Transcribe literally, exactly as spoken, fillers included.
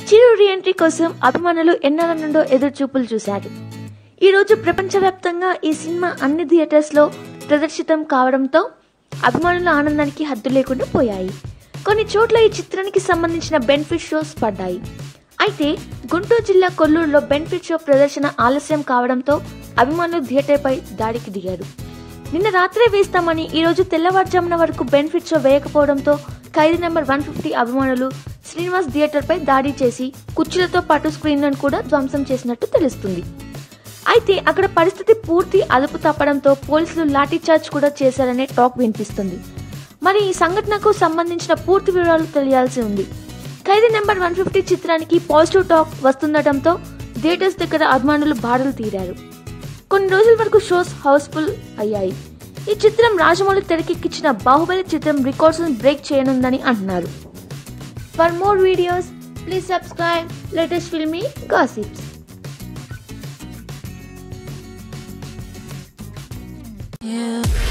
చిరు reentry కోసం అభిమానులు ఎన్నాళ్ళ నుండో ఎదురు చూపులు చూశారు. ఈ రోజు ప్రపంచవ్యాప్తంగా ఈ సినిమా అన్ని థియేటర్స్ లో ప్రదర్శితం కావడంతో అభిమానుల ఆనందానికి హద్దు లేకుండా పోయాయి. కొన్ని చోట్ల ఈ చిత్రానికి సంబంధించిన బెనిఫిట్ షోస్ పడ్డాయి. అయితే గుంటూరు జిల్లా కొల్లూరులో బెనిఫిట్ షో ప్రదర్శన ఆలస్యం కావడంతో అభిమానులు థియేటర్పై దాడికి దిగారు. నిన్న రాత్రే వేస్తామని ఈ రోజు తెల్లవారుజామున వరకు బెనిఫిట్ షో వేయకపోవడంతో ఖైదీ నెంబర్ వన్ ఫిఫ్టీ అభిమానులు శ్రీనివాస్ థియేటర్ పై దాడి చేసి కుర్చీలతో పాటు స్క్రీన్లను కూడా ధ్వంసం చేసినట్టు తెలుస్తుంది. అయితే అక్కడ పరిస్థితి పూర్తి అదుపు తప్పడంతో పోలీసులు లాఠీచార్జ్ కూడా చేశారనే టాక్ వినిపిస్తుంది. మరి ఈ సంఘటనకు సంబంధించిన పూర్తి వివరాలు తెలియాల్సి ఉంది. ఖైదీ నెంబర్ వన్ ఫిఫ్టీ చిత్రానికి పాజిటివ్ టాక్ వస్తుండటంతో థియేటర్స్ దగ్గర అభిమానులు బారులు తీరారు. కొన్ని రోజుల వరకు షోస్ హౌస్ఫుల్ అయ్యాయి. ఈ చిత్రం రాజమౌళి తెరకెక్కించిన బాహుబలి చిత్రం రికార్డ్స్ బ్రేక్ చేయనుందని అంటున్నారు. For more videos please subscribe latest filmy gossips. Yeah.